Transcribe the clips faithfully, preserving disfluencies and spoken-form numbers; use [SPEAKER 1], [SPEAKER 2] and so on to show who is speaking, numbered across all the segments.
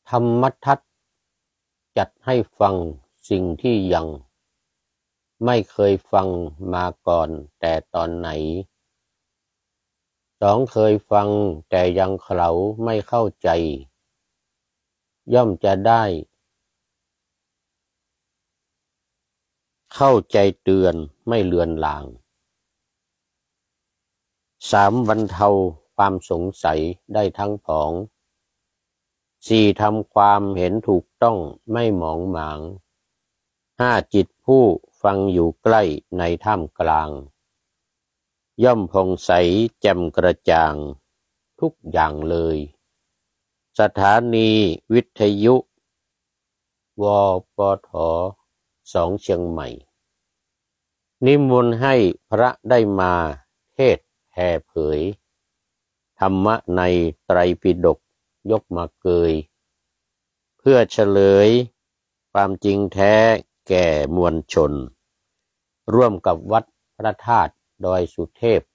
[SPEAKER 1] ธรรมทัศน์จัดให้ฟังสิ่งที่ยังไม่เคยฟังมาก่อนแต่ตอนไหนสองเคยฟังแต่ยังเขลาไม่เข้าใจย่อมจะได้เข้าใจเตือนไม่เลือนลางสามบรรเทาความสงสัยได้ทั้งผองสี่ทำความเห็นถูกต้องไม่หมองหมางห้าจิตผู้ฟังอยู่ใกล้ในท่ามกลางย่อมผ่องใสแจ่มกระจ่างทุกอย่างเลยสถานีวิทยุวปทสองเชียงใหม่นิมนต์ให้พระได้มาเทศแผ่เผยธรรมะในไตรปิฎกยกมาเกยเพื่อเฉลยความจริงแท้แก่มวลชนร่วมกับวัดพระธาตุดอยสุเทพ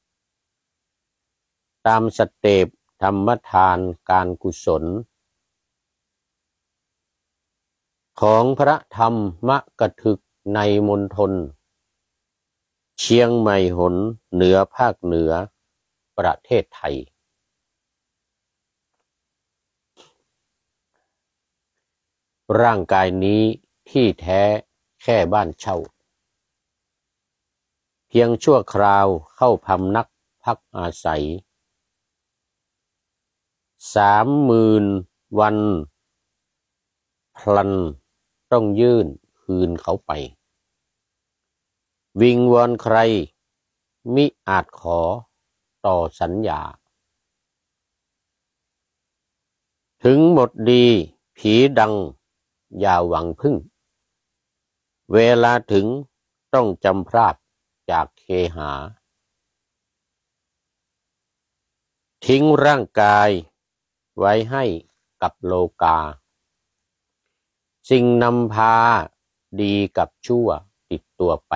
[SPEAKER 1] ตามสเต็ปธรรมทานการกุศลของพระธรรมกถึกในมณฑลเชียงใหม่หนเหนือภาคเหนือประเทศไทยร่างกายนี้ที่แท้แค่บ้านเช่าเพียงชั่วคราวเข้าพำนักพักอาศัยสามหมื่นวันพลันต้องยื่นคืนเขาไปวิงวอนใครมิอาจขอต่อสัญญาถึงหมดดีผีดังอย่าหวังพึ่งเวลาถึงต้องจำพลาดจากเคหาทิ้งร่างกายไว้ให้กับโลกาสิ่งนำพาดีกับชั่วติดตัวไป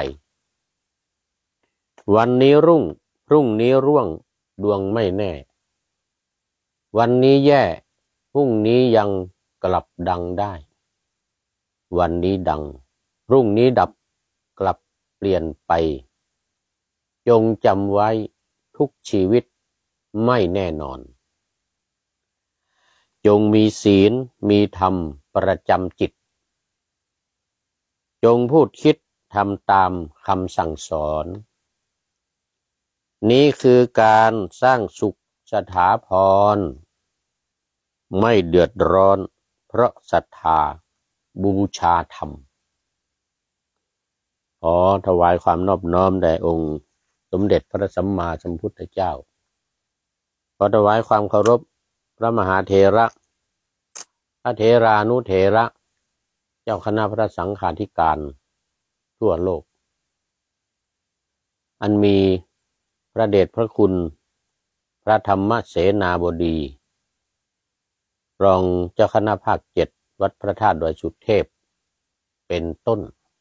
[SPEAKER 1] วันนี้รุ่งพรุ่งนี้ร่วงดวงไม่แน่วันนี้แย่พรุ่งนี้ยังกลับดังได้วันนี้ดังพรุ่งนี้ดับกลับเปลี่ยนไปจงจำไว้ทุกชีวิตไม่แน่นอนจงมีศีลมีธรรมประจำจิตจงพูดคิดทำตามคำสั่งสอนนี้คือการสร้างสุขสถาพรไม่เดือดร้อนเพราะศรัทธาบูชาธรรมขอถวายความนอบน้อมแด่องค์สมเด็จพระสัมมาสัมพุทธเจ้าขอถวายความเคารพพระมหาเถระพระเถรานุเถระเจ้าคณะพระสังฆาธิการทั่วโลกอันมีพระเดชพระคุณพระธรรมเสนาบดีรองเจ้าคณะภาคเจ็ดวัดพระธาตุดอยสุเทพเป็นต้น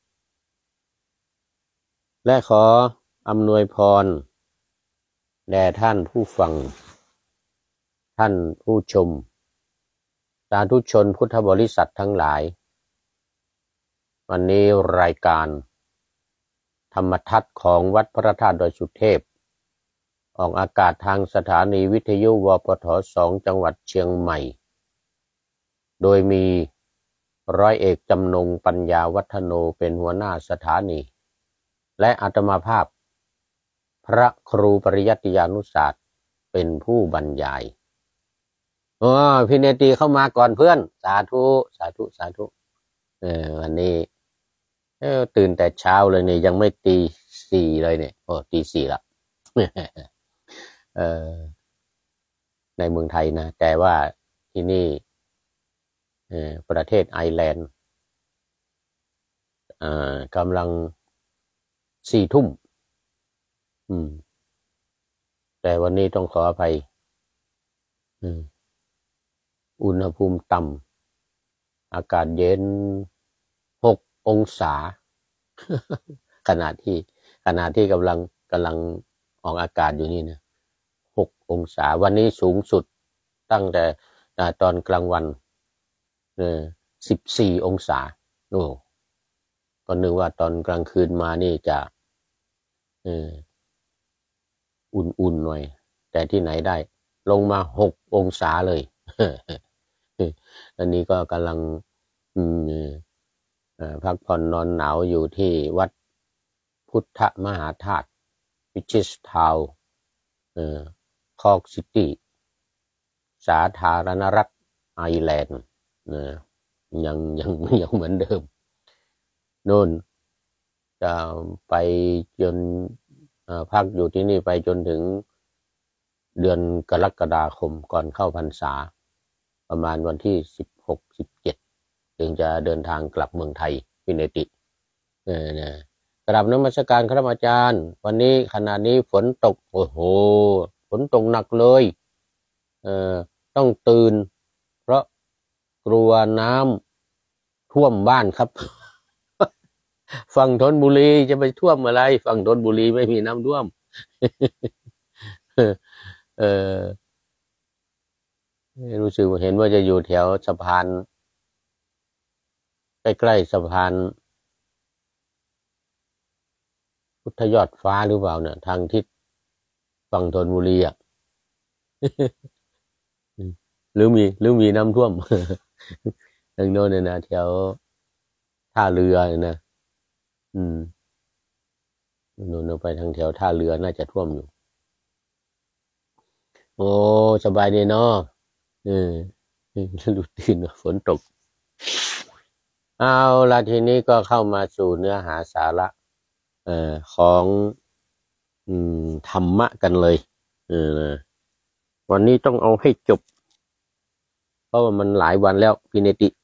[SPEAKER 1] และขออำนวยพรแด่ท่านผู้ฟังท่านผู้ชมสาธุชนพุทธบริษัททั้งหลายวันนี้รายการธรรมทัศน์ของวัดพระธาตุดอยสุเทพออกอากาศทางสถานีวิทยุวปทสองจังหวัดเชียงใหม่โดยมีร้อยเอกจำนงปัญญาวัฒโนเป็นหัวหน้าสถานีและอาตมาภาพพระครูปริยัติยานุศาสตร์เป็นผู้บรรยายโอ้พี่เนตีเข้ามาก่อนเพื่อนสาธุสาธุสาธุเออวันนี้เออตื่นแต่เช้าเลยเนี่ยยังไม่ตีสี่เลยเนี่ยโอ้ตีสี่ละเออในเมืองไทยนะแต่ว่าที่นี่เออประเทศไอร์แลนด์อ่ากำลังสี่ทุ่มอืมแต่วันนี้ต้องขออภัยอืมอุณหภูมิต่ำอากาศเย็นหกองศาขณะที่ขณะที่กำลังกำลังออกอากาศอยู่นี่นะหกองศาวันนี้สูงสุดตั้งแต่ตอนกลางวันเออสิบสี่องศาโอ้ก็นึกว่าตอนกลางคืนมานี่จะเอออุ่นๆหน่อยแต่ที่ไหนได้ลงมาหกองศาเลยอันนี้ก็กำลังอืมพักผ่อนนอนหนาวอยู่ที่วัดพุทธมหาธาตุวิชิสทาวเอ่อคอกซิตี้สาธารณรัฐไอร์แลนด์นะยังยังยังเหมือนเดิมโน่นจะไปจนพักอยู่ที่นี่ไปจนถึงเดือนกรกฎาคมก่อนเข้าพรรษาประมาณวันที่สิบหกสิบเจ็ดถึงจะเดินทางกลับเมืองไทยพิเนติเออนะกราบนมัสการครับอาจารย์วันนี้ขณะนี้ฝนตกโอ้โหฝนตกหนักเลยเออต้องตื่นเพราะกลัวน้ำท่วมบ้านครับ ฝั่งธนบุรีจะไปท่วมอะไรฝั่งธนบุรีไม่มีน้ำท่วม เออรู้สึกเห็นว่าจะอยู่แถวสะพานใกล้ๆสะพานพุทธยอดฟ้าหรือเปล่าเนี่ยทางทิศฝั่งธนบุรีอ่ะ หรือมีหรือมีน้ำท่วม ทางโน้นเนี่ยนะแถวท่าเรือเนี่ยนะอืมโน่นไปทางแถวท่าเรือน่าจะท่วมอยู่โอ้สบายดีเนาะเออดูตื่นฝนตกเอาละทีนี้ก็เข้ามาสู่เนื้อหาสาระเอ่อของอืมธรรมะกันเลยเออวันนี้ต้องเอาให้จบเพราะว่ามันหลายวันแล้วพิเนติ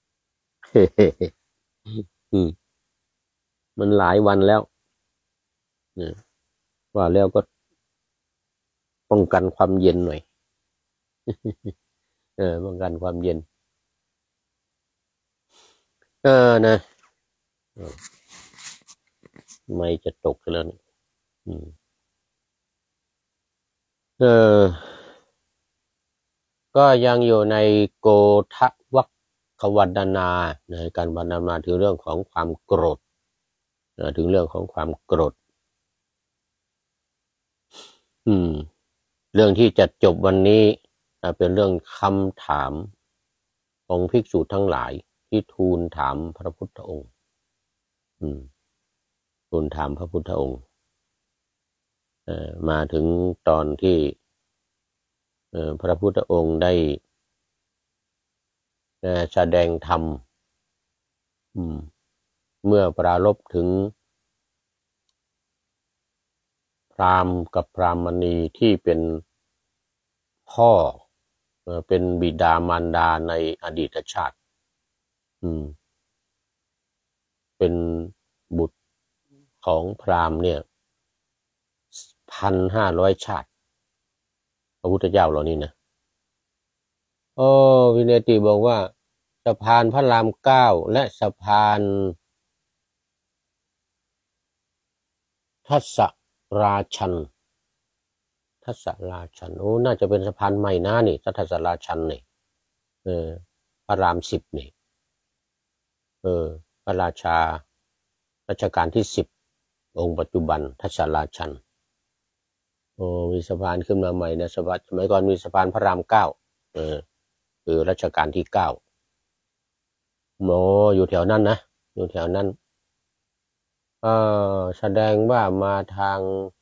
[SPEAKER 1] อืมมันหลายวันแล้วเนี่ยว่าแล้วก็ป้องกันความเย็นหน่อยเออป้องกันความเย็นเออนะไม่จะตกแล้วนี่เออก็ยังอยู่ในโกทวัคควรรณนาในการบรรณนาถึงเรื่องของความโกรธถึงเรื่องของความโกรธอืมเรื่องที่จะจบวันนี้เป็นเรื่องคำถามของภิกษุทั้งหลายที่ทูลถามพระพุทธองค์อืมทูลถามพระพุทธองค์เอ่อมาถึงตอนที่เอ่อพระพุทธองค์ได้แสดงธรรมอืมเมื่อปรารภถึงพราหมณ์กับพรามณีที่เป็นพ่อเป็นบิดามารดาในอดีตชาติอืมเป็นบุตรของพราหมณ์เนี่ยพันห้าร้อยชาติพระพุทธเจ้าเหล่านี้นะโอ้วินัยติบอกว่าสะพานพระรามเก้าและสะพานทัศราชันทัศราชันโอ้น่าจะเป็นสะพานใหม่นะนี่ทัศราชันนี่เออพระรามสิบนี่เออพระราชารัชกาลที่สิบองค์ปัจจุบันทัศราชันโอ้มีสะพานขึ้นมาใหม่นะสะพานสมัยก่อนมีสะพานพระรามเก้าเออคือรัชกาลที่เก้าโมอยู่แถวนั้นนะอยู่แถวนั้นเออแสดงว่ามาทาง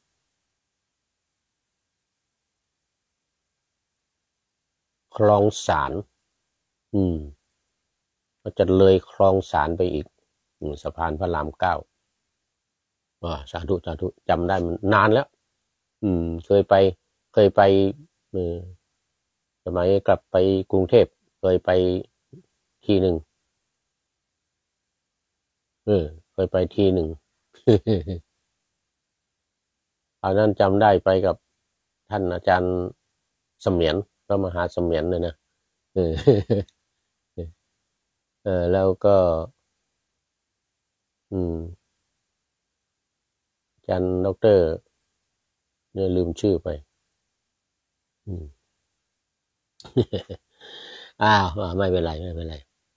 [SPEAKER 1] คลองสารอืมก็จะเลยคลองสารไปอีกสะพานพระรามเก้าอ่าสาธุสาธุจำได้มันนานแล้วอืมเคยไปเคยไปเออสมัยกลับไปกรุงเทพเคยไปทีหนึ่งเออเคยไปทีหนึ่งตอนนั้นจำได้ไปกับท่านอาจารย์เสมียนพระมหาเสมียนเลยนะเออเออแล้วก็อืมอาจารย์ด็อกเตอร์เนี่ยลืมชื่อไปอืมอ้าวไม่เป็นไรไม่เป็นไร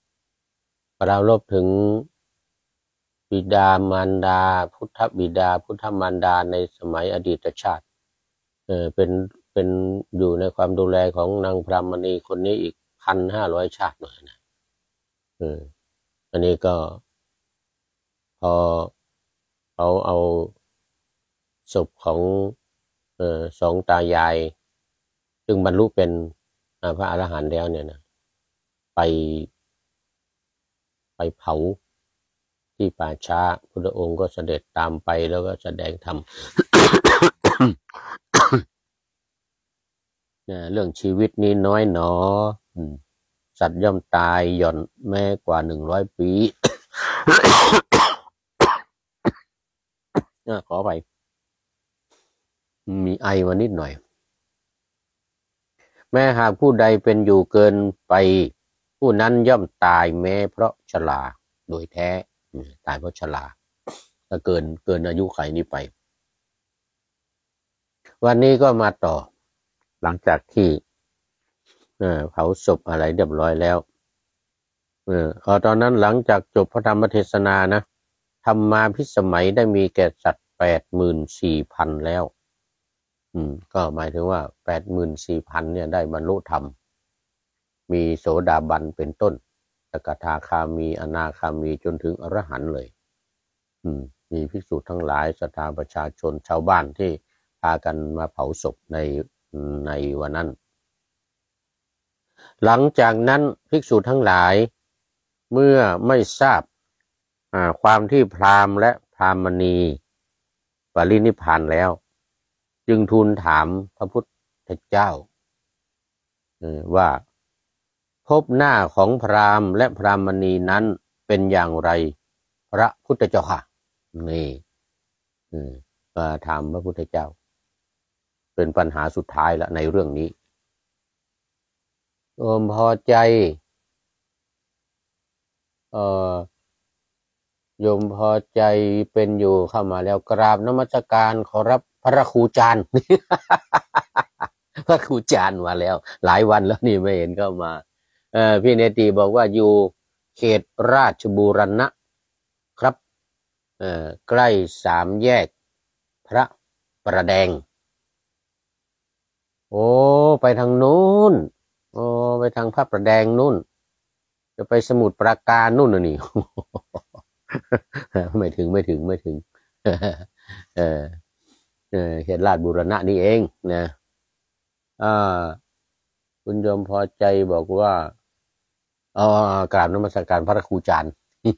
[SPEAKER 1] ปรารภถึงบิดามารดาพุทธบิดาพุทธมารดาในสมัยอดีตชาติเออเป็นเป็นอยู่ในความดูแลของนางพรามณีคนนี้อีกพันห้าร้อยชาติเลยนะเอออันนี้ก็พอเขาเอาศพของเออสองตายายซึ่งบรรลุเป็นพระอรหันต์แล้วเนี่ยนะไปไปเผาที่ป่าช้าพุทธองค์ก็เสด็จตามไปแล้วก็แสดงธรรม เรื่องชีวิตนี้น้อยหนอสัตว์ย่อมตายหย่อนแม้กว่าหนึ่งร้อยปี ขอไปมีไอมานิดหน่อยแม้หากผู้ใดเป็นอยู่เกินไปผู้นั้นย่อมตายแม้เพราะชราโดยแท้ตายเพราะชราถ้าเกินเกินอายุไขนี้ไปวันนี้ก็มาต่อหลังจากที่เผาศพอะไรเรียบร้อยแล้วเออพอตอนนั้นหลังจากจบพระธรรมเทศนานะธรรมาภิสมัยได้มีแก่สัตว์แปดหมื่นสี่พันแล้วอืมก็หมายถึงว่าแปดหมื่นสี่พันเนี่ยได้บรรลุธรรมมีโสดาบันเป็นต้นสกทาคามีอนาคามีจนถึงอรหันต์เลยอืมมีภิกษุทั้งหลายศรัทธาประชาชนชาวบ้านที่พากันมาเผาศพในในวันนั้นหลังจากนั้นภิกษุทั้งหลายเมื่อไม่ทราบความที่พราหมณ์และพราหมณีปรินิพพานแล้วจึงทูลถามพระพุทธเจ้าว่าภพหน้าของพราหมณ์และพราหมณีนั้นเป็นอย่างไรพระพุทธเจ้าค่ะนี่มาถามพระพุทธเจ้าเป็นปัญหาสุดท้ายแล้วในเรื่องนี้โยมพอใจเอ่อโยมพอใจเป็นอยู่เข้ามาแล้วกราบนมัสการขอรับพระครูจารย์ พระครูจารย์มาแล้วหลายวันแล้วนี่ไม่เห็นเข้ามาเอ่อพี่เนตีบอกว่าอยู่เขตราชบูรณะครับเอ่อใกล้สามแยกพระประแดงโอ้ไปทางนู้นโอ้ไปทางพระประแดงนู่นจะไปสมุทรปราการนู่นน่ะนี่ ไม่ถึงไม่ถึงไม่ถึง เออเออเขตราชบูรณะนี่เองนะอ่าคุณโยมพอใจบอกว่าอ๋อกราบนมัสการพระครูจารย์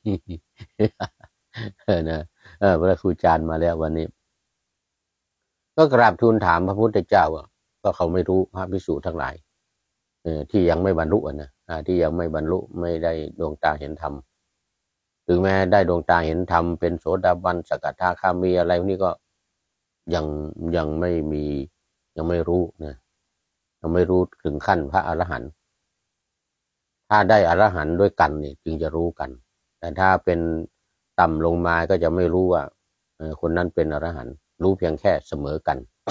[SPEAKER 1] นะเออพระครูจารย์มาแล้ววันนี้ก็กราบทูลถามพระพุทธเจ้าอ่ะก็เขาไม่รู้พระภิกษุทั้งหลายเออที่ยังไม่บรรลุอ่ะนะที่ยังไม่บรรลุไม่ได้ดวงตาเห็นธรรมถึงแม้ได้ดวงตาเห็นธรรมเป็นโสดาบันสกทาคามีอะไรพวกนี้ก็ยังยังไม่มียังไม่รู้นะยังไม่รู้ถึงขั้นพระอรหันต์ถ้าได้อรหันต์ด้วยกันเนี่ยจึงจะรู้กันแต่ถ้าเป็นต่ำลงมาก็จะไม่รู้ว่าคนนั้นเป็นอรหันต์รู้เพียงแค่เสมอกัน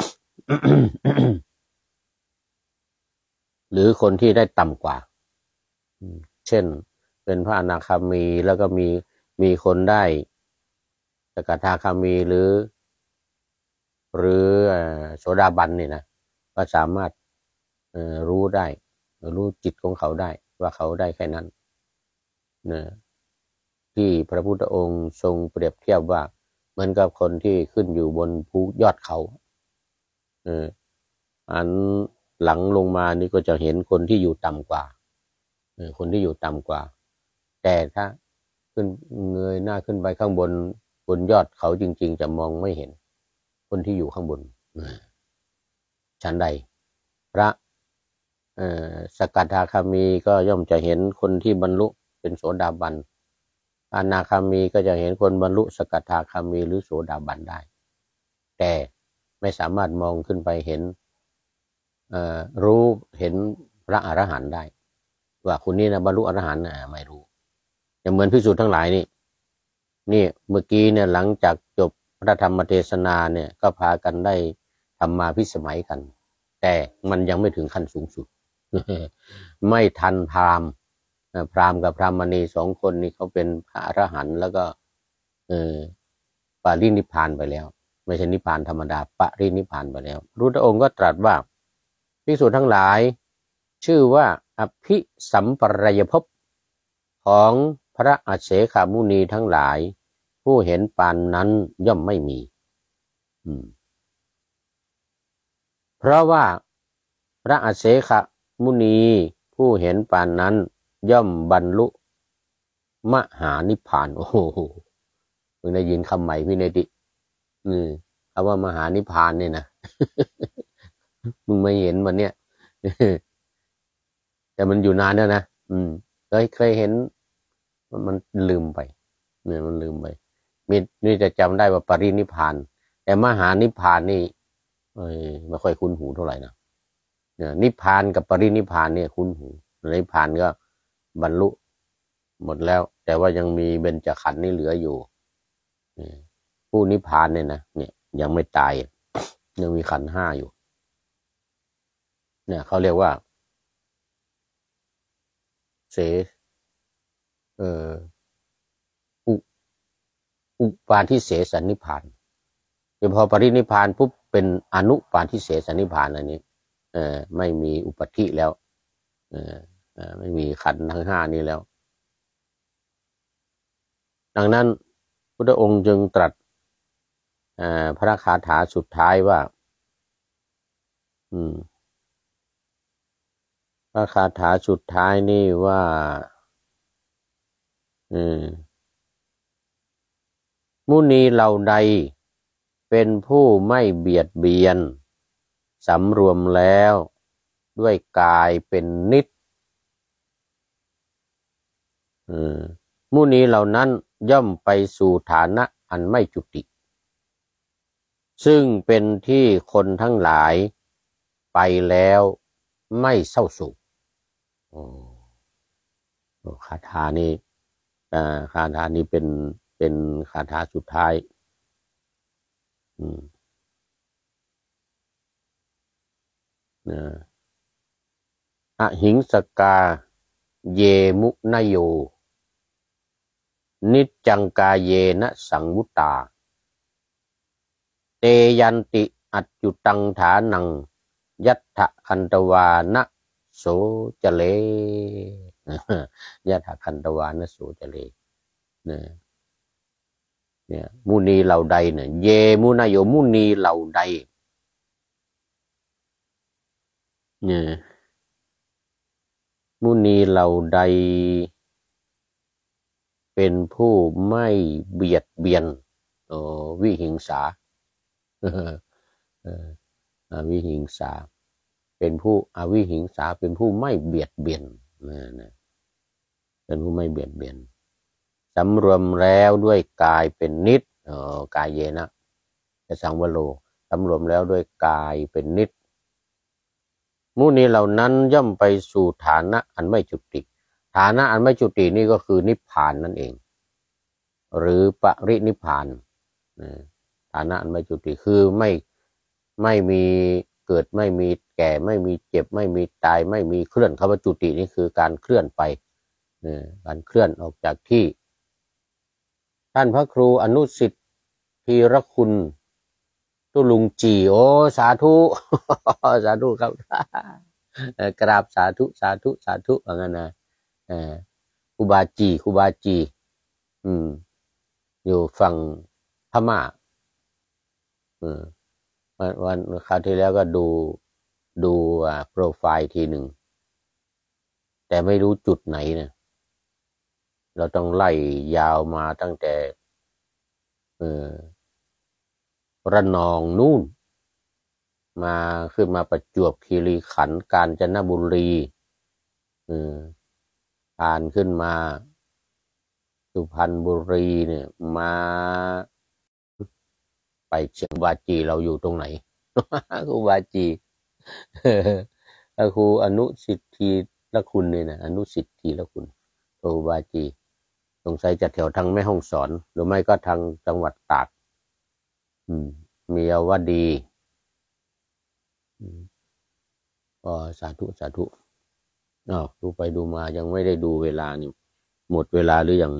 [SPEAKER 1] หรือคนที่ได้ต่ำกว่าเช่นเป็นพระอนาคามีแล้วก็มีมีคนได้สกทาคามีหรือหรือโสดาบันนี่นะก็สามารถรู้ได้รู้จิตของเขาได้ว่าเขาได้แค่นั้นนะที่พระพุทธองค์ทรงเปรียบเทียบว่าเหมือนกับคนที่ขึ้นอยู่บนภูยอดเขาเอออันหลังลงมานี่ก็จะเห็นคนที่อยู่ต่ำกว่าเออคนที่อยู่ต่ำกว่าแต่ถ้าขึ้นเงยหน้าขึ้นไปข้างบนบนยอดเขาจริงๆจะมองไม่เห็นคนที่อยู่ข้างบนชั้นใดพระสกทาคามีก็ย่อมจะเห็นคนที่บรรลุเป็นโสดาบันอนาคามีก็จะเห็นคนบรรลุสกทาคามีหรือโสดาบันได้แต่ไม่สามารถมองขึ้นไปเห็นรู้เห็นพระอรหันต์ได้ว่าคนนี้นะบรรลุอรหันต์นะไม่รู้อย่างเหมือนภิกษุทั้งหลายนี่นี่เมื่อกี้เนี่ยหลังจากจบพระธรรมเทศนาเนี่ยก็พากันได้ธรรมาภิสมัยกันแต่มันยังไม่ถึงขั้นสูงสุด ไม่ทันพราหมณ์พราหมณ์กับพรามณีสองคนนี้เขาเป็นพระอรหันต์แล้วก็เออปรินิพพานไปแล้วไม่ใช่นิพพานธรรมดาปรินิพพานไปแล้วพระพุทธองค์ก็ตรัสว่าภิกษุทั้งหลายชื่อว่าอภิสัมปรายภพของพระอเสขมุนีทั้งหลายผู้เห็นปานนั้นย่อมไม่มีเพราะว่าพระอเสขมุนีผู้เห็นปานนั้นย่อมบรรลุมหานิพพานโอ้โหเพิ่งได้ยินคำใหม่พี่เนติอืมคำว่ามหานิพพานเนี่ยนะมึงไม่เห็นมันเนี่ยแต่มันอยู่นานแล้วนะอืมเคยเคยเห็นมันลืมไปเนี่ยมันลืมไปมีนี่จะจำได้ว่าปรินิพพานแต่มหานิพพานนี่เอ้ยไม่ค่อยคุ้นหูเท่าไหร่นะเนี่ยนิพพานกับปรินิพพานเนี่ยคุ้นหูนิพพานก็บรรลุหมดแล้วแต่ว่ายังมีเบญจขันธ์นี่เหลืออยู่ผู้นิพพานเนี่ยนะเนี่ยยังไม่ตายยังมีขันธ์ห้าอยู่เนี่ยเขาเรียกว่าเสเอ่ออุอุปาทิเสสนิพพานเดี๋ยวพอปรินิพพานปุ๊บเป็นอนุปาทิเสสนิพพานอันนี้เออไม่มีอุปธิแล้วเออไม่มีขันธ์ทั้งห้านี้แล้วดังนั้นพุทธองค์จึงตรัสพระคาถาสุดท้ายว่าอืมพระคาถาสุดท้ายนี่ว่าอืมมุนีเหล่าใดเป็นผู้ไม่เบียดเบียนสำรวมแล้วด้วยกายเป็นนิจอืมมุนีเหล่านั้นย่อมไปสู่ฐานะอันไม่จุติซึ่งเป็นที่คนทั้งหลายไปแล้วไม่เศร้าโศกโอ้คาถานี้อ่าคาถานี้เป็นเป็นคาถาสุดท้ายอืมนะอหิงสกาเยมุนโยนิจจังกาเยนะสังวุตตาเตยันติอัจจุตังฐานังยัตถะคันตวานะโสจเลยัตถะคันตวานะโสจเลเนี่ยเนี่ยมุนีเหล่าใดเนี่ยเยมุนโยมุนีเหล่าใดเนี่ยมุนีเหล่าใดเป็นผู้ไม่เบียดเบียนโอ้วิหิงสาวิหิงสาเป็นผู้อวิหิงสาเป็นผู้ไม่เบียดเบียนนะนะเป็นผู้ไม่เบียดเบียนสำรวมแล้วด้วยกายเป็นนิจเอ่อกายเยนะจะสังวโรสำรวมแล้วด้วยกายเป็นนิจมุนีเหล่านั้นย่อมไปสู่ฐานะอันไม่จุติฐานะอันไม่จุตินี่ก็คือนิพพานนั่นเองหรือปรินิพพานฐานะอันไม่จุติคือไม่ไม่มีเกิดไม่มีแก่ไม่มีเจ็บไม่มีตายไม่มีเคลื่อนคำว่าจุตินี่คือการเคลื่อนไปการเคลื่อนออกจากที่ท่านพระครูอนุสิทธิ์ธีรคุณตุลุงจีโอสาธุสาธุครับกราบสาธุสาธุสาธุว่างั้นนะครูบาจีครูบาจีอืมอยู่ฝั่งพม่าอืมวันวันคราวที่แล้วก็ดูดูอ่าโปรไฟล์ทีหนึ่งแต่ไม่รู้จุดไหนนะเราต้องไล่ยาวมาตั้งแต่เออระนองนู่นมาขึ้นมาประจวบคีรีขันธ์กาญจนบุรีเออผ่านขึ้นมาสุพรรณบุรีเนี่ยมาไปเชียงบาจีเราอยู่ตรงไหนครูบาจีครูอนุสิทธิละคุณเนี่ยนะอนุสิทธิละคุณครูบาจีสงสัยจะแถวทางแม่ฮ่องสอนหรือไม่ก็ทางจังหวัดตากอืมมีอาวดีก็สาธุสาธุอ้าวดูไปดูมายังไม่ได้ดูเวลานี่หมดเวลาหรือยัง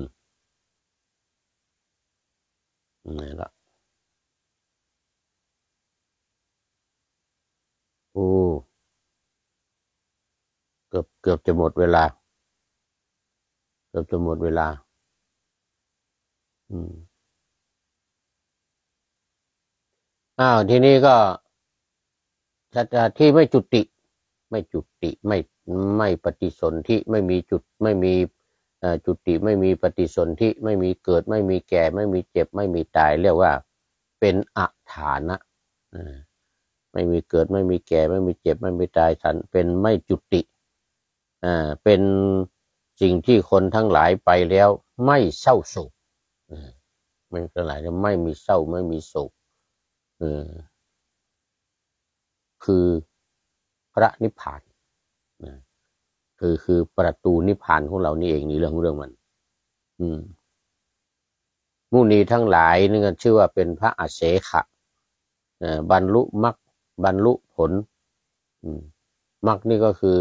[SPEAKER 1] นี่ละโอ้เกือบเกือบจะหมดเวลาเกือบจะหมดเวลาอืมอ้าวทีนี้ก็จะที่ไม่จุติไม่จุติไม่ไม่ปฏิสนธิไม่มีจุดไม่มีจุติไม่มีปฏิสนธิไม่มีเกิดไม่มีแก่ไม่มีเจ็บไม่มีตายเรียกว่าเป็นอฐานะไม่มีเกิดไม่มีแก่ไม่มีเจ็บไม่มีตายฉันเป็นไม่จุติอ่าเป็นสิ่งที่คนทั้งหลายไปแล้วไม่เศร้าโศกไม่ทั้งหลายไม่มีเศร้าไม่มีโศกคือพระนิพพานคือคือประตูนิพพานของเรานี่เองนี่เรื่องเรื่องมันอืมมุนีทั้งหลายนี่ก็ชื่อว่าเป็นพระอาเสขะบรรลุมรรคบรรลุผลมรรคนี่ก็คือ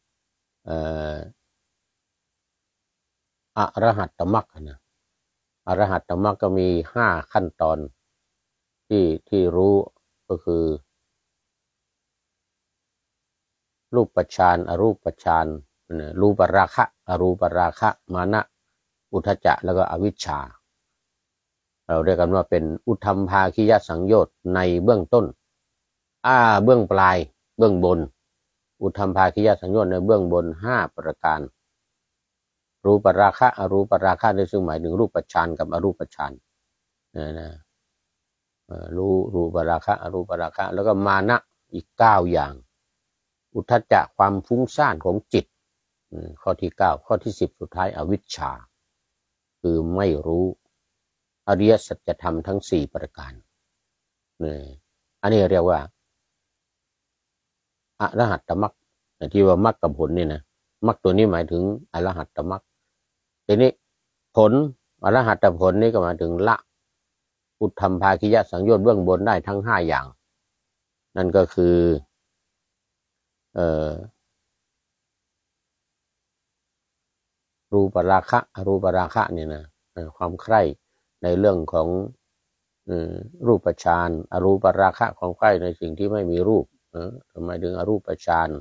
[SPEAKER 1] อรหัตตมรรคนะอรหัตตมรรคก็มีห้าขั้นตอนที่ที่รู้ก็คือรูปฌานอรูปฌานรูปราคะอรูปราคะมานะอุทธัจจะแล้วก็อวิชชาเราเรียกกันว่าเป็นอุทธัมภาคิยสังโยชน์ในเบื้องต้นอ่าเบื้องปลายเบื้องบนอุทธัมภาคิยสังโยชน์ในเบื้องบนห้าประการรูปราคะอรูปราคะในซึ่งหมายถึงรูปฌานกับอรูปฌานนะนะรู้รูปราคะอรูปราคะแล้วก็มานะอีกเก้าอย่างอุทธัจจะความฟุ้งซ่านของจิตข้อที่เก้าข้อที่สิบสุดท้ายอวิชชาคือไม่รู้อริยสัจธรรมทั้งสี่ประการนี่อันนี้เรียกว่าอรหัตตมรรคที่ว่ามรรคกับผลนี่นะมรรคตัวนี้หมายถึงอรหัตตมรรคทีนี้ผลอรหัตผลนี่ก็หมายถึงละอุทธัมภาคิยสังโยชน์เบื้องบนได้ทั้งห้าอย่างนั่นก็คือเอ่อรูปราคะอรูปราคะเนี่ยนะความใคร่ในเรื่องของรูปฌานอรูปราคะความใคร่ในสิ่งที่ไม่มีรูปทำไมถึงอรูปฌาน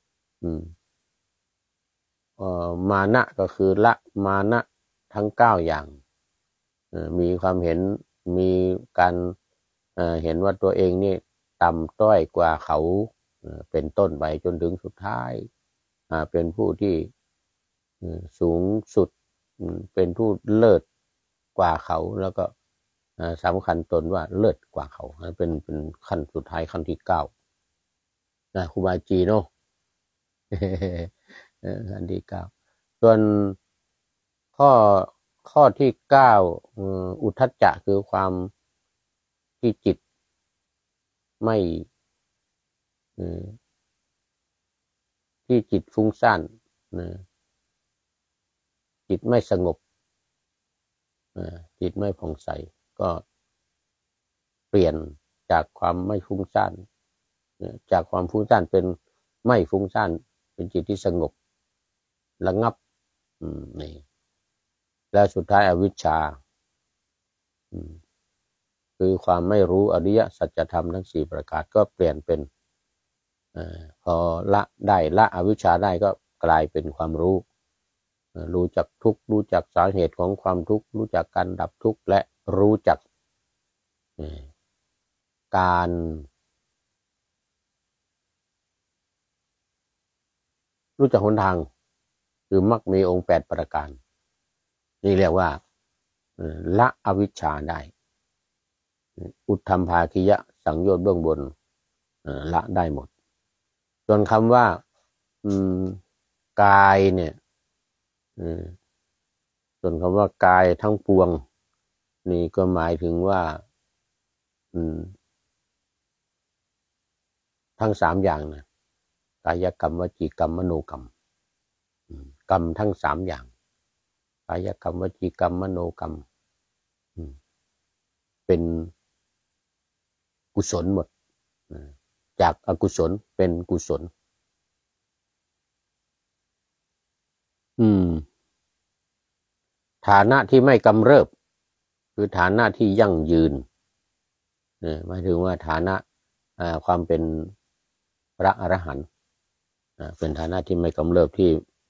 [SPEAKER 1] มานะก็คือละมานะทั้งเก้าอย่างมีความเห็นมีการเห็นว่าตัวเองนี่ต่ำต้อยกว่าเขาเป็นต้นไปจนถึงสุดท้ายเป็นผู้ที่สูงสุดเป็นผู้เลิศกว่าเขาแล้วก็สำคัญตนว่าเลิศกว่าเขาเป็นเป็นขั้นสุดท้ายขั้นที่เก้านะครูบาจีเนาะขั้นที่เก้าส่วนข้อข้อที่เก้าอุทธัจจะคือความที่จิตไม่ที่จิตฟุ้งซ่านจิตไม่สงบจิตไม่ผ่องใสก็เปลี่ยนจากความไม่ฟุ้งซ่านจากความฟุ้งซ่านเป็นไม่ฟุ้งซ่านเป็นจิตที่สงบระงับนี่แล้วสุดท้ายอวิชชาคือความไม่รู้อริยสัจธรรมทั้งสี่ประการก็เปลี่ยนเป็นพอละได้ละอวิชชาได้ก็กลายเป็นความรู้รู้จักทุกข์รู้จักสาเหตุของความทุกข์รู้จักการดับทุกข์และรู้จักการรู้จักหนทางคือมรรคมีองค์แปดประการนี่เรียกว่าละอวิชชาได้อุทธัมภาคิยะสังโยชน์เบื้องบนละได้หมดส่วนคำว่ากายเนี่ยส่วนคำว่ากายทั้งปวงนี่ก็หมายถึงว่าทั้งสามอย่างนะกายกรรมวจีกรรมมโนกรรมกรรมทั้งสามอย่างกายกรรมวจีกรรมมโนกรรมเป็นกุศลหมดจากอกุศลเป็นกุศลอืมฐานะที่ไม่กำเริบคือฐานะที่ยั่งยืนเนี่ยหมายถึงว่าฐานะความเป็นพระอรหันต์เป็นฐานะที่ไม่กำเริบที่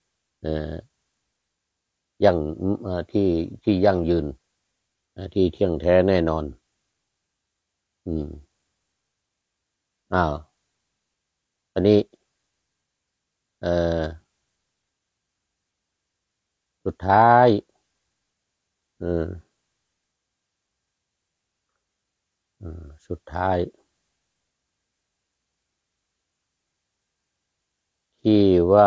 [SPEAKER 1] ยั่งที่ที่ยั่งยืนที่เที่ยงแท้แน่นอนอืมอ้าวอันนี้เอ่อสุดท้ายเออสุดท้ายที่ว่า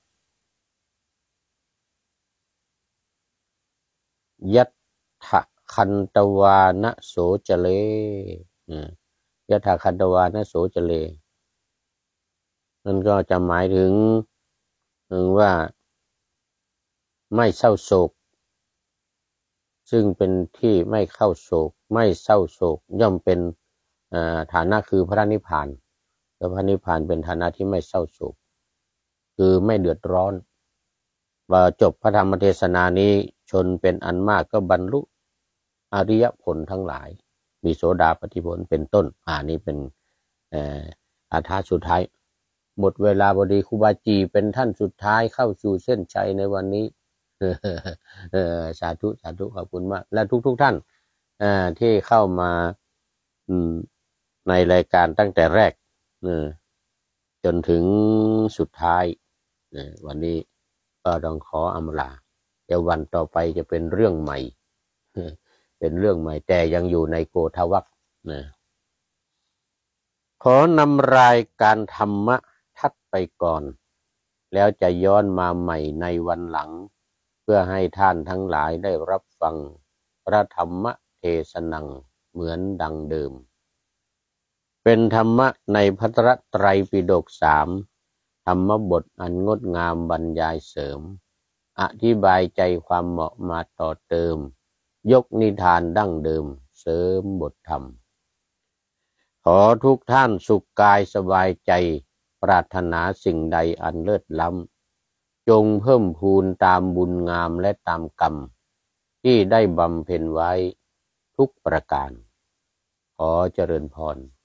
[SPEAKER 1] ยัตถะคันตวานะโสจเลยัตถะคันตวานะโสจเลนั่นก็จะหมายถึงว่าไม่เศร้าโศกซึ่งเป็นที่ไม่เข้าโศกไม่เศร้าโศกย่อมเป็นฐานะคือพระนิพพานและพระนิพพานเป็นฐานะที่ไม่เศร้าโศกคือไม่เดือดร้อนว่าจบพระธรรมเทศนานี้ชนเป็นอันมากก็บรรลุอริยผลทั้งหลายมีโสดาปัตติผลเป็นต้นอ่านี้เป็นอาถรรพ์สุดท้ายหมดเวลาพอดีครูบาจีเป็นท่านสุดท้ายเข้าสู่เส้นชัยในวันนี้เออสาธุสาธุขอบคุณมากและทุกทุกท่านที่เข้ามาในรายการตั้งแต่แรกจนถึงสุดท้ายวันนี้ก็ต้องขออำลาเดี๋ยววันต่อไปจะเป็นเรื่องใหม่เป็นเรื่องใหม่แต่ยังอยู่ในโกฏวัคนะขอนำรายการธรรมะทัดไปก่อนแล้วจะย้อนมาใหม่ในวันหลังเพื่อให้ท่านทั้งหลายได้รับฟังพระธรรมเทศนังเหมือนดังเดิมเป็นธรรมะในพระไตรปิฎกสามธรรมบทอันงดงามบรรยายเสริมอธิบายใจความเหมาะมาต่อเติมยกนิทานดั้งเดิมเสริมบทธรรมขอทุกท่านสุขกายสบายใจปรารถนาสิ่งใดอันเลิศล้ำจงเพิ่มพูนตามบุญงามและตามกรรมที่ได้บำเพ็ญไว้ทุกประการขอเจริญพร